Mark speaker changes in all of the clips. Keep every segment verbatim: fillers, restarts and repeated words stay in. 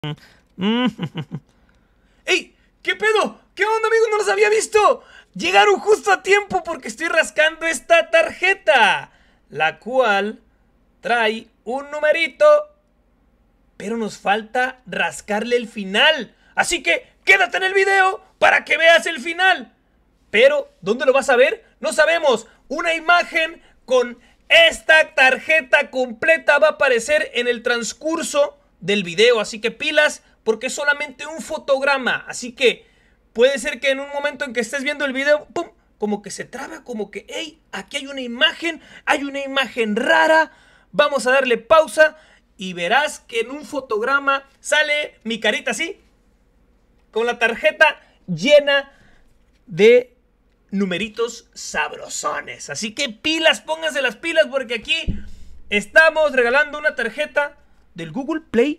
Speaker 1: ¡Ey! ¿Qué pedo? ¿Qué onda, amigos? No los había visto. Llegaron justo a tiempo porque estoy rascando esta tarjeta, la cual trae un numerito, pero nos falta rascarle el final. Así que quédate en el video para que veas el final. Pero, ¿dónde lo vas a ver? No sabemos. Una imagen con esta tarjeta completa va a aparecer en el transcurso del video. Así que pilas, porque es solamente un fotograma. Así que puede ser que en un momento en que estés viendo el video, ¡pum!, como que se traba, como que, hey, aquí hay una imagen, hay una imagen rara. Vamos a darle pausa y verás que en un fotograma sale mi carita así, con la tarjeta llena de numeritos sabrosones. Así que pilas, pónganse las pilas, porque aquí estamos regalando una tarjeta del Google Play.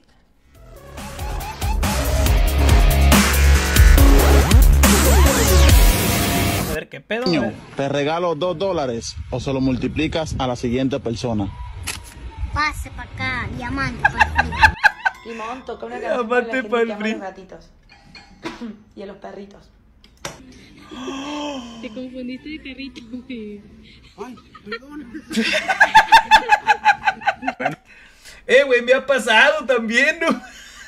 Speaker 1: A ver qué pedo.
Speaker 2: Te regalo dos dólares o se lo multiplicas a la siguiente persona.
Speaker 3: Pase para acá, diamante para el
Speaker 4: Limón, toca una canción
Speaker 1: Diamante
Speaker 4: para la gente
Speaker 1: pa'l
Speaker 4: que ama a
Speaker 1: frío.
Speaker 4: los gatitos y a los perritos.
Speaker 5: Te confundiste de carrito, güey.
Speaker 2: Ay, perdón.
Speaker 1: Eh, güey, me ha pasado también, ¿no?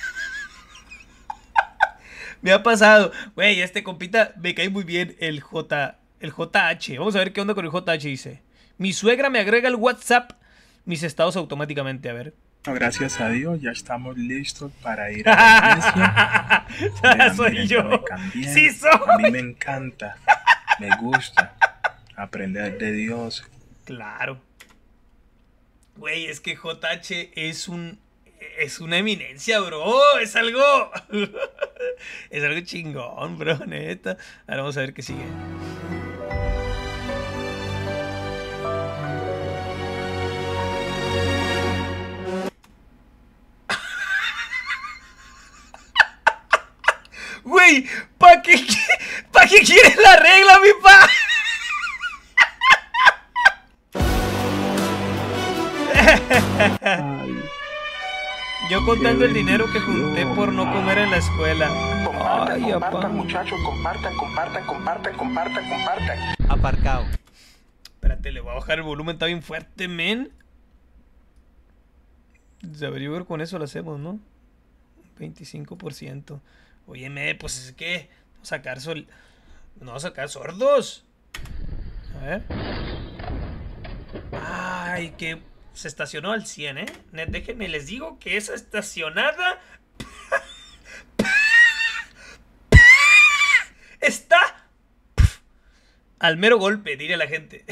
Speaker 1: Me ha pasado. Güey, este compita me cae muy bien, el J, el J H. Vamos a ver qué onda con el J H, dice. Mi suegra me agrega el WhatsApp mis estados automáticamente, a ver.
Speaker 6: Gracias a Dios, ya estamos listos para ir a la iglesia. Vean,
Speaker 1: Soy
Speaker 6: miren,
Speaker 1: yo.
Speaker 6: me cambié.
Speaker 1: Sí soy.
Speaker 6: A mí me encanta, me gusta aprender de Dios.
Speaker 1: Claro. Güey, es que J H es un... es una eminencia, bro. Es algo... es algo chingón, bro, neta. Ahora vamos a ver qué sigue. Güey, ¿pa' qué, ¿pa' qué quieres la regla, mi pa? Yo contando el dinero que junté por no comer en la escuela.
Speaker 6: Compartan,
Speaker 1: Ay,
Speaker 6: compartan,
Speaker 1: apá.
Speaker 6: muchachos, compartan, compartan, compartan, compartan, compartan.
Speaker 7: Aparcado.
Speaker 1: Espérate, le voy a bajar el volumen, está bien fuerte, men. A ver, yo creo que con eso lo hacemos, ¿no? veinticinco por ciento. Óyeme, pues es que... Vamos a sacar sol... No vamos a sacar sordos. A ver. Ay, que... Se estacionó al cien, ¿eh? Déjenme, les digo que esa estacionada... Está... al mero golpe, diría la gente.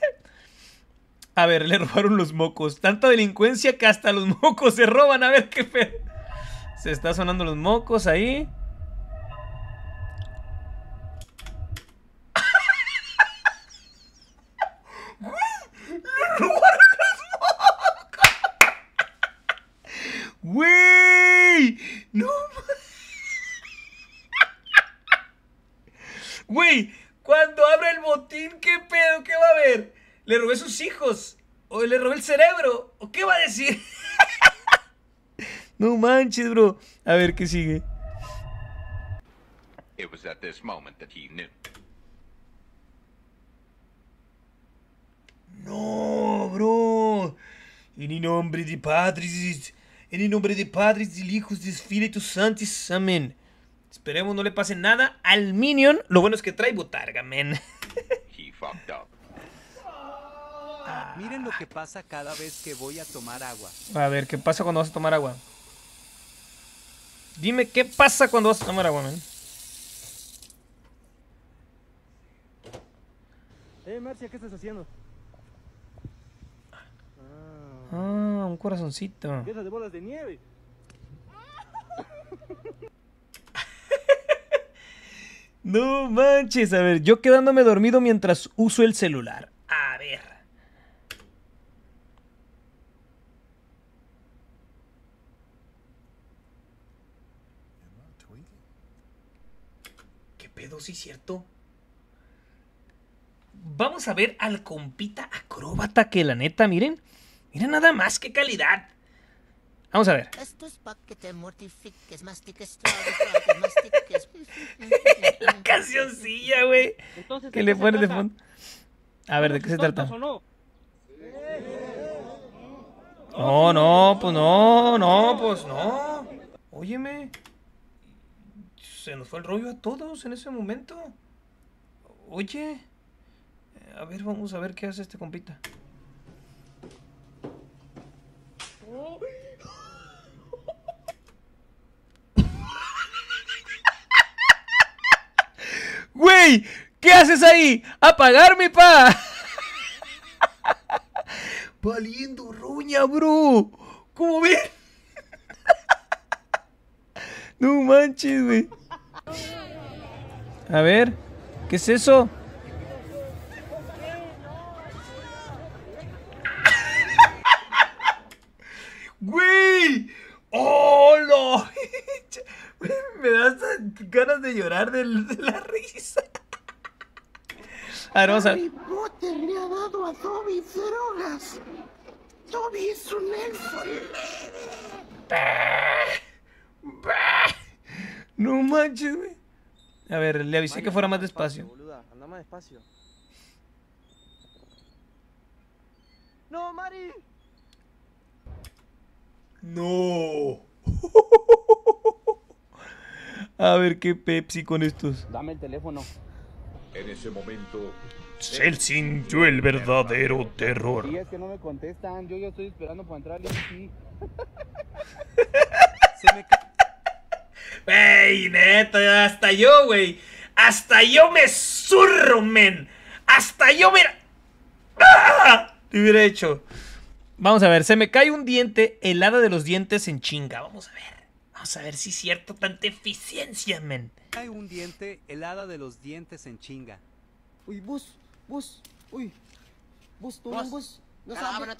Speaker 1: A ver, le robaron los mocos. Tanta delincuencia que hasta los mocos se roban. A ver qué pedo. Se está sonando los mocos ahí. ¡Le robaron los mocos! ¡Güey! ¡No! Güey, cuando abra el botín, ¿qué pedo? ¿Qué va a haber? ¿Le robé sus hijos? ¿O le robé el cerebro? ¿O qué va a decir? No manches, bro. A ver, ¿qué sigue?
Speaker 8: It was at this moment that he knew.
Speaker 1: No, bro. En el nombre de Padres, en el nombre de Padres, del Hijo, del Espíritu Santo. Amén. Esperemos no le pase nada al Minion. Lo bueno es que trae botarga, men.
Speaker 8: He fucked up.
Speaker 7: Miren lo que pasa cada vez que voy a tomar agua.
Speaker 1: A ver, ¿qué pasa cuando vas a tomar agua? Dime, ¿qué pasa cuando vas a tomar agua, men?
Speaker 9: Eh, Marcia, ¿qué estás haciendo?
Speaker 1: Ah, un corazoncito.
Speaker 9: Piezas de bolas de nieve.
Speaker 1: No manches, a ver, yo quedándome dormido mientras uso el celular. A ver. ¿Qué pedo, sí es cierto? Vamos a ver al compita acróbata que la neta, miren. Miren nada más qué calidad. Vamos a ver.
Speaker 10: Esto es para que te mortifiques, mastiques, tragues, tragues, mastiques.
Speaker 1: La cancioncilla, güey. Que le pones de fondo. A ver, ¿de qué se trata?
Speaker 9: No?
Speaker 1: No, no, pues no, no, pues no. Óyeme. Se nos fue el rollo a todos en ese momento. Oye. A ver, vamos a ver qué hace este compita. Güey, ¿qué haces ahí? ¡Apagarme, pa! Valiendo roña, bro. ¿Cómo ven? No manches, güey. A ver, ¿qué es eso? ¡Güey! ¡Oh, no! Me da hasta ganas de llorar de, de la risa. A ver, vamos a ver.
Speaker 10: Harry Potter le ha dado a Dobby drogas. Dobby es un elfo.
Speaker 1: No manches, güey. A ver, le avisé que fuera más despacio.
Speaker 9: Anda más despacio. ¡No, Mari!
Speaker 1: No. A ver qué Pepsi con estos.
Speaker 9: Dame el teléfono.
Speaker 8: En ese momento,
Speaker 1: Se sintió el verdadero terror.
Speaker 9: Y es que no me contestan. Yo ya estoy esperando para entrar. Y sí.
Speaker 7: Se me ca-
Speaker 1: Ey, neta, hasta yo, güey. Hasta yo me zurro, men. Hasta yo, mira. ¡Ah! Te hubiera hecho. Vamos a ver, se me cae un diente, el hada de los dientes en chinga. Vamos a ver. Vamos a ver si es cierto tanta eficiencia, men.
Speaker 7: Hay un diente, el hada de los dientes en chinga.
Speaker 9: Uy, bus, bus, uy. Bus, tú, bus. bus. No sabes.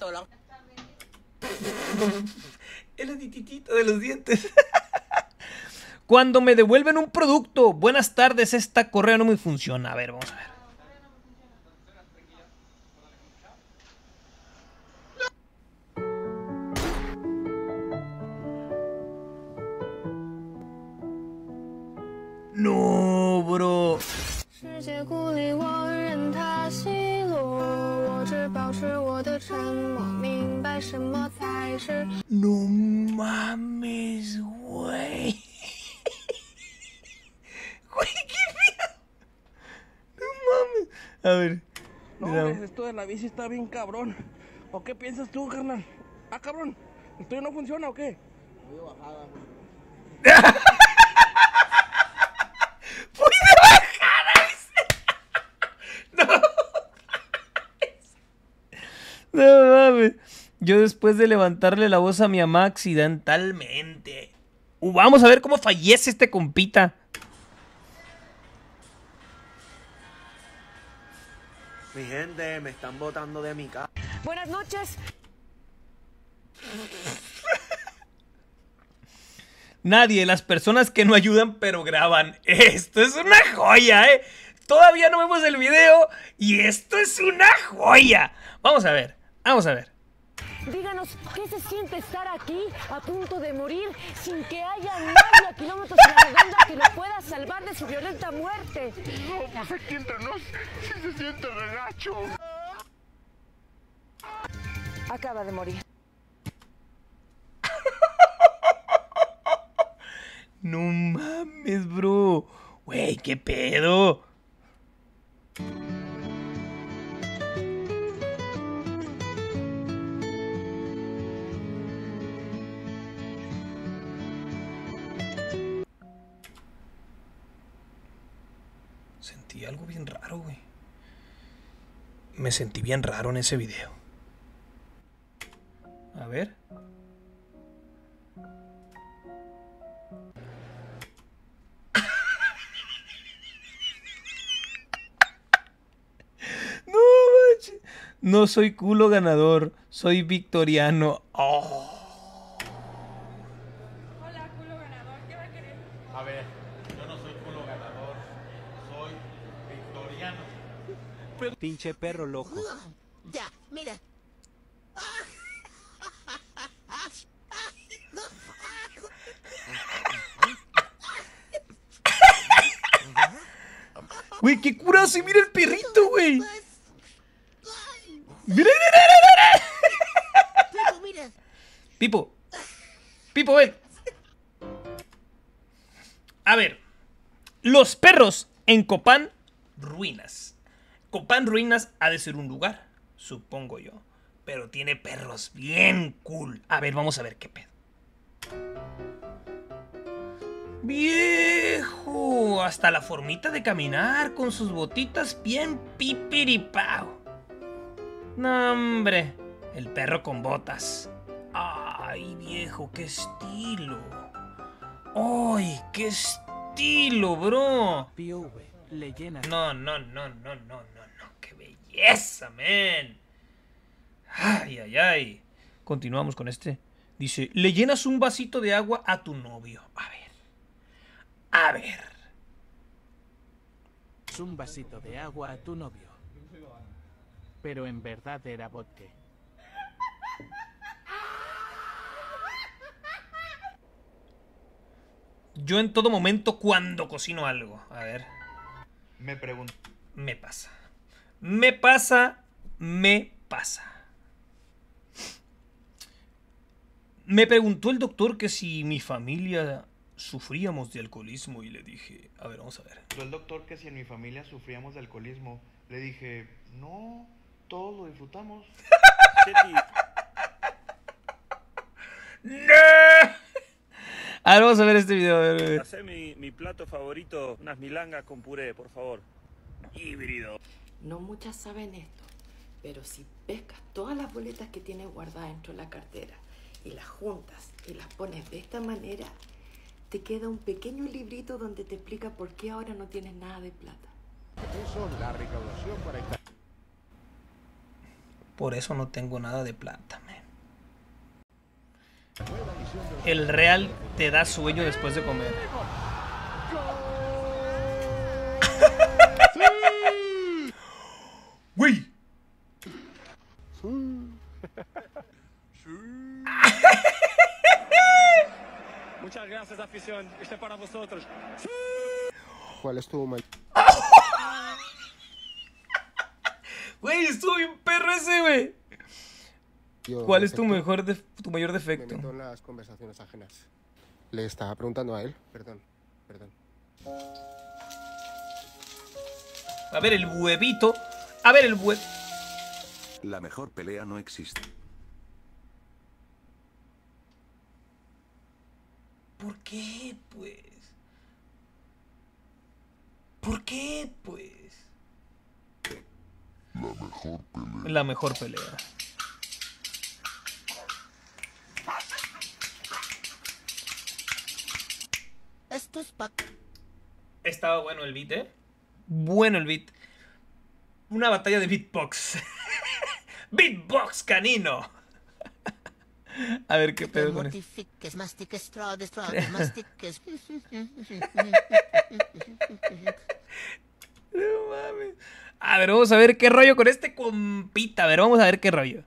Speaker 1: El adititito de los dientes. Cuando me devuelven un producto, buenas tardes, esta correa no me funciona. A ver, vamos a ver. No, bro. No mames, güey. Güey, qué feo. No mames. A ver.
Speaker 9: No,
Speaker 1: mira.
Speaker 9: hombre, esto de la bici está bien cabrón. ¿O qué piensas tú, carnal? Ah, cabrón. ¿Esto no funciona o qué? Voy bajada.
Speaker 1: ¡Fui de bajada! No. No mames. Yo después de levantarle la voz a mi mamá accidentalmente. Uh, vamos a ver cómo fallece este compita.
Speaker 11: Mi gente, me están botando de mi casa.
Speaker 12: Buenas noches.
Speaker 1: Nadie, las personas que no ayudan pero graban. Esto es una joya, ¿eh? Todavía no vemos el video y esto es una joya. Vamos a ver, vamos a ver.
Speaker 12: Díganos, ¿qué se siente estar aquí a punto de morir sin que haya nadie a kilómetros a la redonda que lo pueda salvar de su violenta muerte?
Speaker 10: No, pues aquí entre nos, sí se siente regacho.
Speaker 12: Acaba de morir.
Speaker 1: No mames, bro. Güey, ¿qué pedo? Sentí algo bien raro, güey. Me sentí bien raro en ese video. A ver. No manches. No soy culo ganador, soy victoriano. Oh.
Speaker 5: Hola, culo ganador, ¿qué va a querer?
Speaker 13: A ver, yo no soy culo ganador, soy victoriano.
Speaker 7: Pinche perro loco.
Speaker 10: Ya, mira.
Speaker 1: Güey, qué curazo. Y mira el perrito, güey. Mira, mira, mira, mira. Pipo. Pipo, ven. A ver. Los perros en Copán Ruinas. Copán Ruinas ha de ser un lugar, supongo yo. Pero tiene perros bien cool. A ver, vamos a ver qué pedo. Viejo, hasta la formita de caminar con sus botitas bien pipiripao. No, hombre, el perro con botas. Ay, viejo, qué estilo. Ay, qué estilo, bro.
Speaker 14: P O V, le llena.
Speaker 1: No, no, no, no, no, no, no, qué belleza, man. Ay, ay, ay. Continuamos con este. Dice, le llenas un vasito de agua a tu novio. A ver. A ver.
Speaker 14: Un vasito de agua a tu novio. Pero en verdad era vodka.
Speaker 1: Yo en todo momento cuando cocino algo. A ver.
Speaker 13: Me pregunto.
Speaker 1: Me pasa. Me pasa. Me pasa. Me preguntó el doctor que si mi familia sufríamos de alcoholismo y le dije, a ver, vamos a ver.
Speaker 13: El doctor que si en mi familia sufríamos de alcoholismo, le dije, no, todos lo disfrutamos.
Speaker 1: ¡No! A ver, vamos a ver este video. A ver, a ver.
Speaker 15: Hacé mi, mi plato favorito, unas milangas con puré, por favor. Híbrido.
Speaker 4: No muchas saben esto, pero si pescas todas las boletas que tienes guardadas dentro de la cartera y las juntas y las pones de esta manera, te queda un pequeño librito donde te explica por qué ahora no tienes nada de plata.
Speaker 16: Eso, la recaudación para esta...
Speaker 1: Por eso no tengo nada de plata, man. El real te da sueño después de comer. ¡Güey!
Speaker 15: Muchas gracias, afición. Este es para vosotros.
Speaker 16: ¿Cuál es tu mal?
Speaker 1: Güey, estuvo bien perro ese, güey. ¿Cuál es tu mejor def tu mayor defecto?
Speaker 16: Me meto en las conversaciones ajenas. Le estaba preguntando a él. Perdón, perdón.
Speaker 1: A ver el huevito. A ver el huevo.
Speaker 17: La mejor pelea no existe.
Speaker 1: ¿Por qué, pues? ¿Por qué, pues?
Speaker 17: La mejor pelea.
Speaker 1: La mejor pelea.
Speaker 10: Esto es pa...
Speaker 1: Estaba bueno el beat, ¿eh? Bueno el beat. Una batalla de beatbox. Beatbox canino. A ver qué pedo con esto.
Speaker 10: Mastiques, trades, trades, mastiques.
Speaker 1: No mames. A ver, vamos a ver qué rollo con este compita. A ver, vamos a ver qué rollo.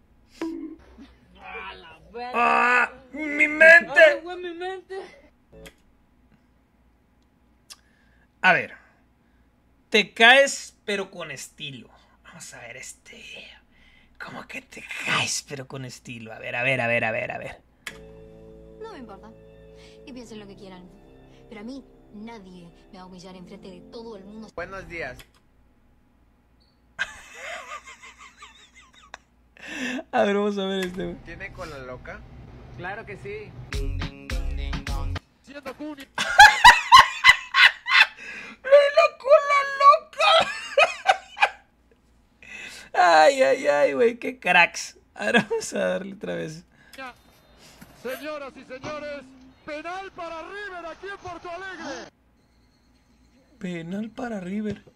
Speaker 1: ¡Ah! ¡Mi mente!
Speaker 5: Ay, güey, mi mente.
Speaker 1: A ver. Te caes, pero con estilo. Vamos a ver este. ¿Cómo que te caes, pero con estilo? A ver, a ver, a ver, a ver, a ver.
Speaker 3: No me importa. Y piensen lo que quieran. Pero a mí, nadie me va a humillar enfrente de todo el mundo.
Speaker 11: Buenos días.
Speaker 1: A ver, vamos a ver este.
Speaker 11: ¿Tiene cola loca?
Speaker 18: Claro que sí.
Speaker 11: Siendo Cuni.
Speaker 1: ¡La cola loca! Ay, ay, ay, güey, qué cracks. Ahora vamos a darle otra vez.
Speaker 16: Señoras y señores, penal para River aquí en Porto Alegre.
Speaker 1: Penal para River.